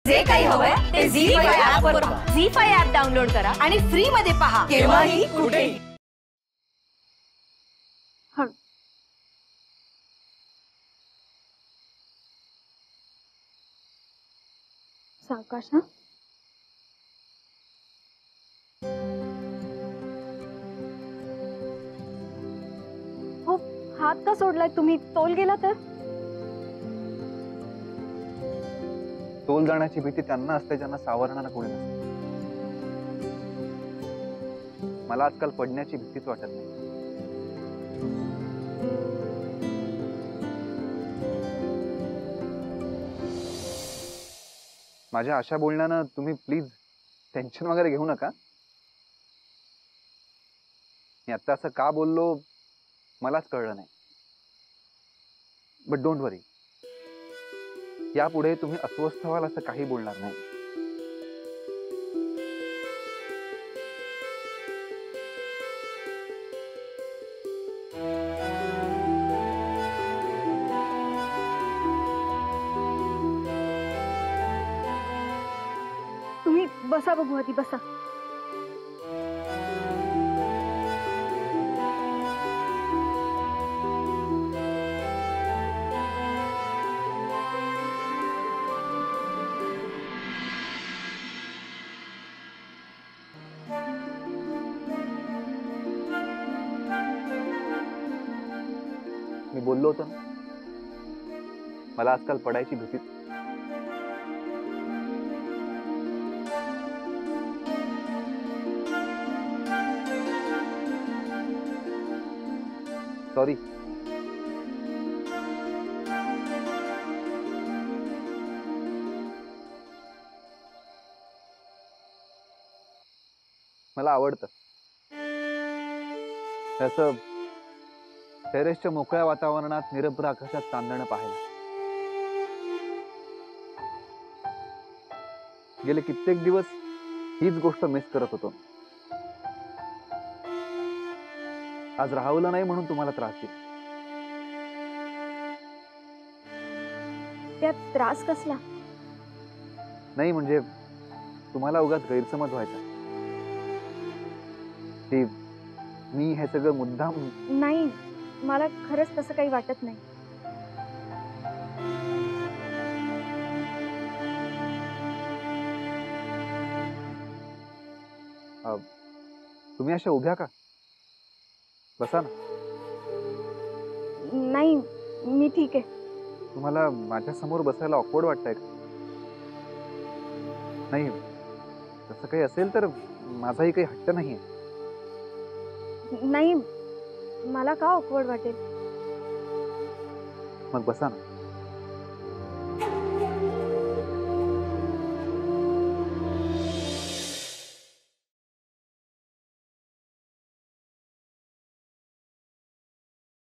जे काही हवंय ते ZEE5 ऍप वर पहा. ZEE5 ऍप डाउनलोड करा आणि फ्री मध्ये पहा केव्हाही कुठेही. सावकाश ना. हो, हात का सोडलाय तुम्ही? तोल गेला तर? तोल जाण्याची भीती त्यांना असते ज्यांना सावरणारा कोणी नसते. मला आजकाल पडण्याची भीतीच वाटत नाही. माझ्या अशा बोलण्यानं तुम्ही प्लीज टेन्शन वगैरे घेऊ नका. मी आता असं का बोललो मलाच कळलं नाही. बट डोंट वरी, यापुढे तुम्ही अस्वस्थ व्हाल असं काही बोलणार नाही. तुम्ही बसा बघू आधी, बसा. मी बोललो होतो ना, मला आजकाल पडायची भीती. सॉरी. मला आवडतं असं टेरेसच्या मोकळ्या वातावरणात निरभ्र आकाशात चांदणं पाहायला. गेले कित्येक दिवस हीच गोष्ट मिस करत होतो. आज राहवलं नाही म्हणून तुम्हाला त्रास दिला. त्यात त्रास कसला? नाही म्हणजे तुम्हाला उगाच गैरसमज व्हायचा की मी हे सगळं मुद्दाम. नाही, मला खरंच तसं काही वाटत नाही. तुम्ही अशा उभ्या का? बसा ना. नाही, मी ठीक आहे. तुम्हाला माझ्या समोर बसायला ऑकवर्ड वाटतंय का? नाही, तसं काही असेल तर माझाही काही हट्ट नाहीये. नाही, मला का ऑकवर्ड वाटेल? मग बसा ना.